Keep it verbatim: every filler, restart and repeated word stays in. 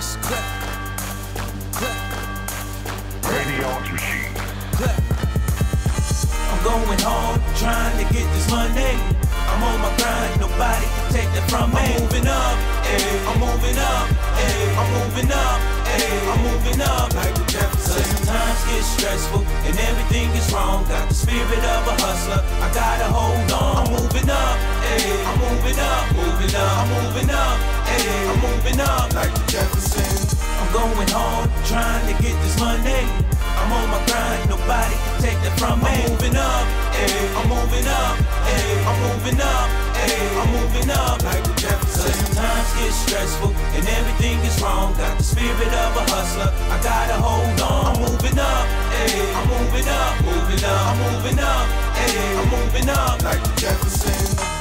Just clap, clap, Radio Machine. clap. I'm going hard, trying to get this money. I'm on my grind, nobody can take that from me. I'm moving up, ayy, I'm moving up, ayy, I'm moving up, ayy, I'm moving up. Like the Jefferson. Sometimes get stressful and everything is wrong. Got the spirit of a hustler, I gotta hold on. I'm moving up, ayy, I'm moving up, moving up, I'm moving up, ayy, I'm moving up. Like the Jefferson. I'm going hard, trying to get this money. I'm on my grind, nobody can take that from me. I'm moving up, ayy, I'm moving up, ayy, I'm moving up, ayy, I'm moving up. Like the Jefferson. Sometimes get stressful and everything is wrong. Got the spirit of a hustler, I gotta hold on. I'm moving up, ayy, I'm moving up, moving up, I'm moving up, ayy, I'm moving up. Like the Jefferson.